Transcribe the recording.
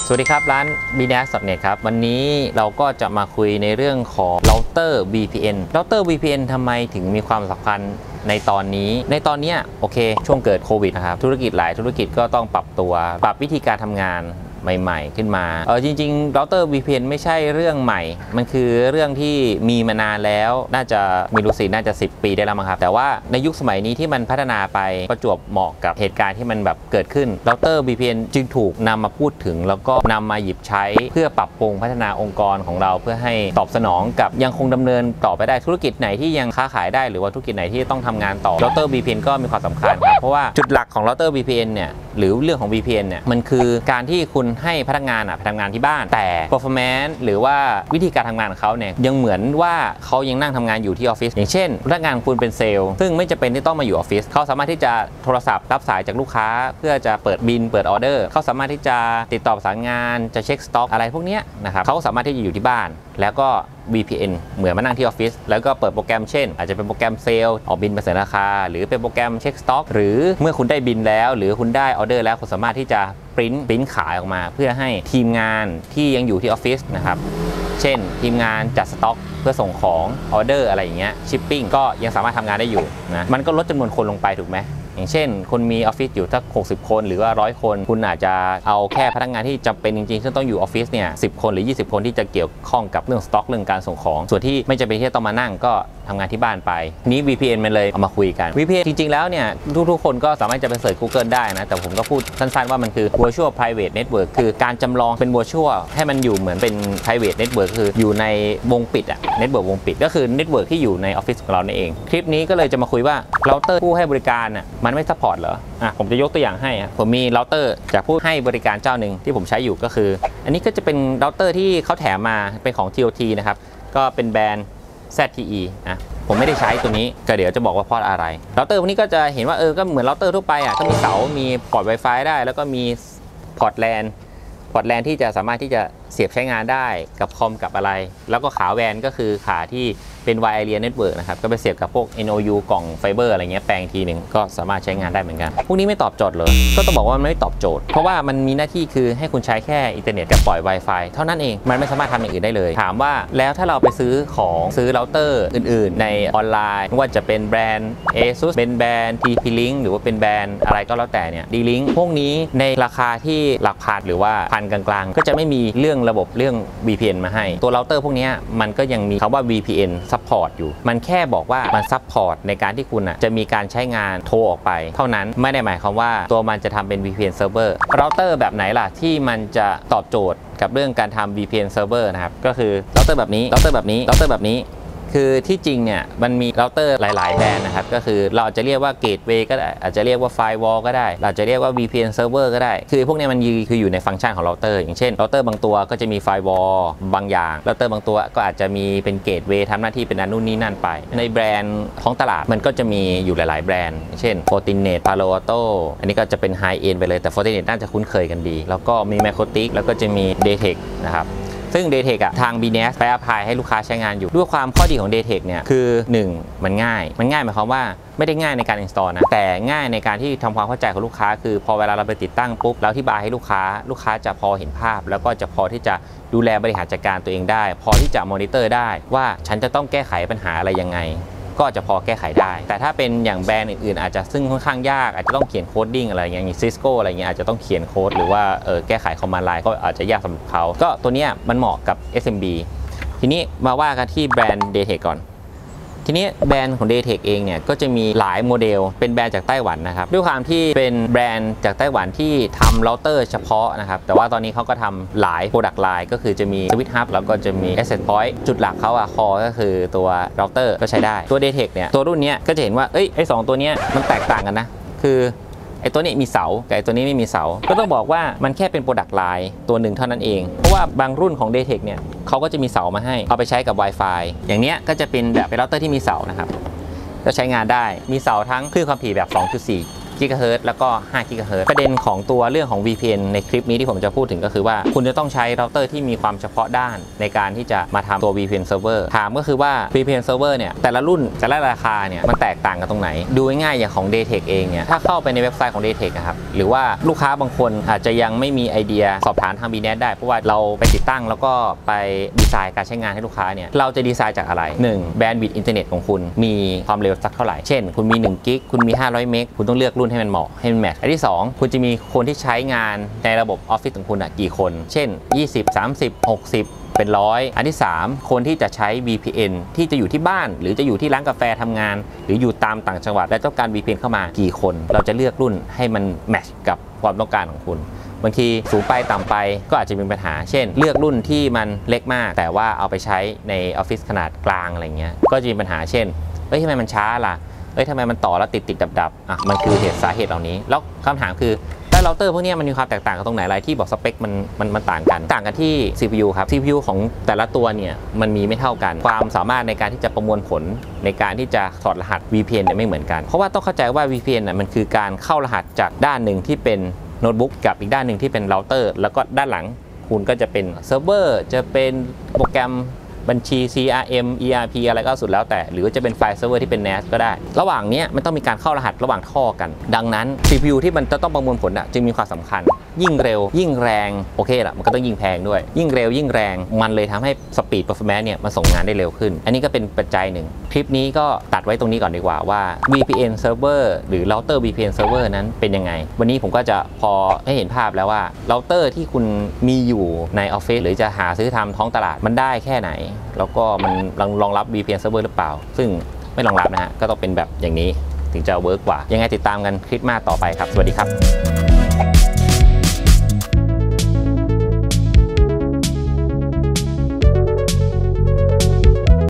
สวัสดีครับร้าน bnas.net ครับวันนี้เราก็จะมาคุยในเรื่องของเราเตอร์ VPN เราเตอร์ VPN ทำไมถึงมีความสำคัญในตอนนี้โอเคช่วงเกิดโควิดนะครับธุรกิจหลายธุรกิจก็ต้องปรับวิธีการทำงานใหม่ๆขึ้นมาจริงๆเราเตอร์ VPN ไม่ใช่เรื่องใหม่มันคือเรื่องที่มีมานานแล้วน่าจะมีรู้สึกน่าจะ10 ปีได้แล้วมั้งครับแต่ว่าในยุคสมัยนี้ที่มันพัฒนาไปประจวบเหมาะกับเหตุการณ์ที่มันแบบเกิดขึ้นเราเตอร์ VPN จึงถูกนำมาพูดถึงแล้วก็นำมาหยิบใช้เพื่อปรับปรุงพัฒนาองค์กรของเราเพื่อให้ตอบสนองกับยังคงดำเนินต่อไปได้ธุรกิจไหนที่ยังค้าขายได้หรือว่าธุรกิจไหนที่ต้องทำงานต่อเราเตอร์ VPN ก็มีความสำคัญครับเพราะว่าจุดหลักของเราเตอร์ VPN เนี่ยหรือเรื่องของ VPN เนี่ยมันคือการที่คุณให้พนักงานไปทำงานที่บ้านแต่ performance หรือว่าวิธีการทำงานของเขาเนี่ยยังเหมือนว่าเขายังนั่งทำงานอยู่ที่ออฟฟิศอย่างเช่นพนักงานคุณเป็นเซลล์ซึ่งไม่จำเป็นที่ต้องมาอยู่ออฟฟิศเขาสามารถที่จะโทรศัพท์รับสายจากลูกค้าเพื่อจะเปิดบิลเปิดออเดอร์เขาสามารถที่จะติดต่อประสานงานจะเช็คสต็อกอะไรพวกนี้นะครับเขาสามารถที่จะอยู่ที่บ้านแล้วก็ VPN เหมือนมานั่งที่ออฟฟิศแล้วก็เปิดโปรแกรมเช่นอาจจะเป็นโปรแกรมเซลล์ออกบินมาเสนอราคาหรือเป็นโปรแกรมเช็คสต็อกหรือเมื่อคุณได้บินแล้วหรือคุณได้ออเดอร์แล้วคุณสามารถที่จะปริ้นขายออกมาเพื่อให้ทีมงานที่ยังอยู่ที่ออฟฟิศนะครับเช่นทีมงานจัดสต็อกเพื่อส่งของออเดอร์อะไรอย่างเงี้ยชิปปิ้งก็ยังสามารถทำงานได้อยู่นะมันก็ลดจำนวนคนลงไปถูกไหมอย่างเช่นคนมีออฟฟิศอยู่สัก60 คนหรือว่า100 คนคุณอาจจะเอาแค่พนักงานที่จำเป็นจริงๆซึ่งต้องอยู่ออฟฟิศเนี่ย10 คนหรือ20 คนที่จะเกี่ยวข้องกับเรื่องสต็อกเรื่องการส่งของส่วนที่ไม่จำเป็นที่จะต้องมานั่งก็ทำงานที่บ้านไปนี้ VPN มันเลยเอามาคุยกัน VPN จริงๆแล้วเนี่ยทุกคนก็สามารถจะไปเสิร์ช Google ได้นะแต่ผมก็พูดสั้นๆว่ามันคือ Virtual Private Network คือการจำลองเป็น Virtual ให้มันอยู่เหมือนเป็น Private Network คืออยู่ในวงปิดNetwork วงปิดก็คือ Network ที่อยู่ในออฟฟิศของเราเองคลิปนี้ก็เลยจะมาคุยว่าเราเตอร์ผู้ให้บริการมันไม่ซัพพอร์ตเหรอผมจะยกตัวอย่างให้ผมมีเราเตอร์จากผู้ให้บริการเจ้าหนึ่งที่ผมใช้อยู่ก็คืออันนี้ก็จะเป็นเราเตอร์ที่เขาแถมมาเป็นของ TOT นะครับก็เป็นแบรนด์ ZTE ผมไม่ได้ใช้ตัวนี้ก็เดี๋ยวจะบอกว่าเพราะอะไรเราเตอร์พวกนี้ก็จะเห็นว่าก็เหมือนเราเตอร์ทั่วไปก็มีเสามีพอร์ต Wi-Fi ได้แล้วก็มีพอร์ต LANที่จะสามารถที่จะเสียบใช้งานได้กับคอมกับอะไรแล้วก็ขาแวนก็คือขาที่เป็น Wide Area Network นะครับก็ไปเสียบกับพวก NOU กล่องไฟเบอร์อะไรเงี้ยแปลงทีหนึ่งก็สามารถใช้งานได้เหมือนกันพวกนี้ไม่ตอบโจทย์เลยก็ต้องบอกว่ามันไม่ตอบโจทย์เพราะว่ามันมีหน้าที่คือให้คุณใช้แค่อินเทอร์เน็ตกับปล่อย Wi-Fi เท่านั้นเองมันไม่สามารถทำอย่างอื่นได้เลยถามว่าแล้วถ้าเราไปซื้อเราเตอร์อื่นๆในออนไลน์ไม่ว่าจะเป็นแบรนด์ ASUS เป็นแบรนด์ TP-Link หรือว่าเป็นแบรนด์อะไรก็แล้วแต่เนี่ย D-Link พวกนี้ในราคาที่หลักพันหรือว่าพันกลางๆก็จะไม่มีเรื่องระบบเรื่อง VPN มาให้ตัวเราเตอร์พวกนี้มันก็ยังมีคำว่า VPN support อยู่มันแค่บอกว่ามัน support ในการที่คุณจะมีการใช้งานโทรออกไปเท่านั้นไม่ได้หมายความว่าตัวมันจะทำเป็น VPN server เราเตอร์แบบไหนล่ะที่มันจะตอบโจทย์กับเรื่องการทำ VPN server นะครับก็คือเราเตอร์แบบนี้เราเตอร์แบบนี้เราเตอร์แบบนี้คือที่จริงเนี่ยมันมีเราเตอร์หลายๆแบรนด์นะครับก็คือเราจะเรียกว่า Gateway ก็ได้อาจจะเรียกว่า Firewall ก็ได้เราจะเรียกว่า VPN Server ก็ได้คือพวกนี้มันคืออยู่ในฟังก์ชันของเราเตอร์อย่างเช่นเราเตอร์บางตัวก็จะมี Firewall บางอย่างเราเตอร์บางตัวก็อาจจะมีเป็น Gateway ทำหน้าที่เป็นนู่นนี่นั่นไปในแบรนด์ท้องตลาดมันก็จะมีอยู่หลายๆแบรนด์เช่น Fortinet Palo Alto อันนี้ก็จะเป็น High End ไปเลยแต่ Fortinet น่าจะคุ้นเคยกันดีแล้วก็มี Macotic แล้วก็จะมี Datec นะครับซึ่ง Datec ทาง bnas ไปอภัยให้ลูกค้าใช้งานอยู่ด้วยความข้อดีของ Datec เนี่ยคือ 1 มันง่ายหมายความว่าไม่ได้ง่ายในการ install นะแต่ง่ายในการที่ทำความเข้าใจของลูกค้าคือพอเวลาเราไปติดตั้งปุ๊บแล้วอธิบายให้ลูกค้าจะพอเห็นภาพแล้วก็จะพอที่จะดูแลบริหารจัดการตัวเองได้พอที่จะมอนิเตอร์ได้ว่าฉันจะต้องแก้ไขปัญหาอะไรยังไงก็จะพอแก้ไขได้แต่ถ้าเป็นอย่างแบรนด์อื่นๆอาจจะซึ่งค่อนข้างยากอาจจะต้องเขียนโคดดิ้งอะไรอย่างซิสโก้อะไรเงี้ยอาจจะต้องเขียนโค้ดหรือว่าแก้ไขคอมมานด์ไลน์ก็อาจจะยากสำหรับเขาก็ตัวเนี้ยมันเหมาะกับ SMB ทีนี้มาว่ากันที่แบรนด์ Datec ก่อนทีนี้แบรนด์ของ Datec เองเนี่ยก็จะมีหลายโมเดลเป็นแบรนด์จากไต้หวันนะครับด้วยความที่เป็นแบรนด์จากไต้หวันที่ทำเราเตอร์เฉพาะนะครับแต่ว่าตอนนี้เขาก็ทำหลาย Product Line ก็คือจะมี Switch Hub แล้วก็จะมี Access Point จุดหลักเขาคอก็คือตัวเราเตอร์ก็ใช้ได้ตัว Datec เนี่ยตัวรุ่นนี้ก็จะเห็นว่าไอ้2ตัวนี้มันแตกต่างกันนะคือไอ้ตัวนี้มีเสาแต่ไอ้ตัวนี้ไม่มีเสาก็ต้องบอกว่ามันแค่เป็น Product Line ตัวหนึ่งเท่านั้นเองเพราะว่าบางรุ่นของ Datec เนี่ยเขาก็จะมีเสามาให้เอาไปใช้กับ Wi-Fi อย่างเนี้ยก็จะเป็นแบบเป็นเราเตอร์ที่มีเสานะครับก็ใช้งานได้มีเสาทั้งคลื่นความถี่แบบ 2.4 GHz แล้วก็5 GHz ประเด็นของตัวเรื่องของ VPN ในคลิปนี้ที่ผมจะพูดถึงก็คือว่าคุณจะต้องใช้เราเตอร์ที่มีความเฉพาะด้านในการที่จะมาทำตัว VPN server ถามก็คือว่า VPN server เนี่ยแต่ละรุ่นแต่ละราคาเนี่ยมันแตกต่างกันตรงไหนดูง่ายๆอย่างของ Daytech เองเนี่ยถ้าเข้าไปในเว็บไซต์ของ Daytech นะครับหรือว่าลูกค้าบางคนอาจจะยังไม่มีไอเดียสอบถามทาง BNet ได้เพราะว่าเราไปติดตั้งแล้วก็ไปดีไซน์การใช้งานให้ลูกค้าเนี่ยเราจะดีไซน์จากอะไร 1. แบนด์วิดต์อินเทอร์เน็ตของคุณมีความเร็วสักเท่าไหร่เช่นคุณมี1 กิกคุณมี500 เมกคุณต้องเลือกรุ่นให้มันเหมาะให้มันแมทช์อันที่2คุณจะมีคนที่ใช้งานในระบบออฟฟิศของคุณกี่คนเช่น20 30 60เป็นร้อยอันที่3คนที่จะใช้ VPN ที่จะอยู่ที่บ้านหรือจะอยู่ที่ร้านกาแฟทำงานหรืออยู่ตามต่างจังหวัดและต้องการ VPN เข้ามากี่คนเราจะเลือกรุ่นให้มันแมทช์กับความต้องการของคุณบางทีสูงไปต่ำไปก็อาจจะมีปัญหาเช่นเลือกรุ่นที่มันเล็กมากแต่ว่าเอาไปใช้ในออฟฟิศขนาดกลางอะไรเงี้ยก็จะมีปัญหาเช่นทำไมมันช้าล่ะทำไมมันต่อแล้วติดดับมันคือสาเหตุเหล่านี้แล้วคำถามคือแต่เราเตอร์พวกนี้มันมีความแตกต่างกันตรงไหนอะไรที่บอกสเปคมันต่างกันที่ CPU ครับ CPU ของแต่ละตัวเนี่ยมันมีไม่เท่ากันความสามารถในการที่จะประมวลผลในการที่จะถอดรหัส VPN เนี่ยไม่เหมือนกันเพราะว่าต้องเข้าใจว่า VPN มันคือการเข้ารหัสจากด้านหนึ่งที่เป็นโน้ตบุ๊กกับอีกด้านหนึ่งที่เป็นเราเตอร์แล้วก็ด้านหลังคุณก็จะเป็นเซิร์ฟเวอร์จะเป็นโปรแกรมบัญชี CRM ERP อะไรก็สุดแล้วแต่หรือจะเป็นไฟล์เซิร์ฟเวอร์ที่เป็น NAS ก็ได้ระหว่างนี้มันต้องมีการเข้ารหัสระหว่างท่อกันดังนั้น CPU ที่มันจะต้องประมวลผลจึงมีความสำคัญยิ่งเร็วยิ่งแรงโอเคละมันก็ต้องยิ่งแพงด้วยยิ่งเร็วยิ่งแรงมันเลยทำให้สปีด performance เนี่ยมันส่งงานได้เร็วขึ้นอันนี้ก็เป็นปัจจัยหนึ่งคลิปนี้ก็ตัดไว้ตรงนี้ก่อนดีกว่าว่า VPN server หรือ router VPN server นั้นเป็นยังไงวันนี้ผมก็จะพอให้เห็นภาพแล้วว่า router ที่คุณมีอยู่ในออฟฟิศหรือจะหาซื้อทำท้องตลาดมันได้แค่ไหนแล้วก็มันรองรับ VPN server หรือเปล่าซึ่งไม่รองรับนะฮะก็ต้องเป็นแบบอย่างนี้ถึงจะเวิร์กกว่ายังไงติดตามกันคลิปหน้าต่อไปครับสวัสดีครับ